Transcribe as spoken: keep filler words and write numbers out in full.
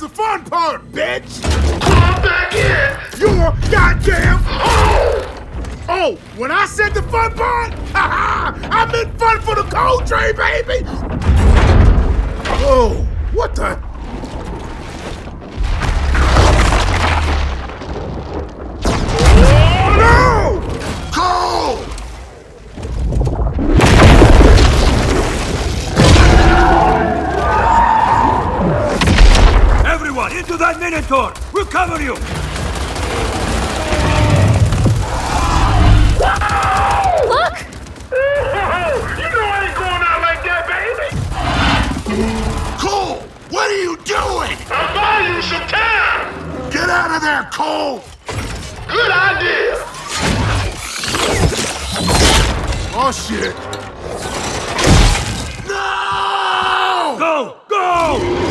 the fun part, bitch! Come back in! You're goddamn... Oh! Oh, when I said the fun part, ha-ha! I meant fun for the cold train, baby! Whoa, what the... Oh, no! Cold! Everyone, into that Minotaur! We'll cover you! Look! You know I ain't going out like that, baby! Cole, what are you doing? I'm buying you some time! Get out of there, Cole! Good idea! Oh, shit. No! Go! Go!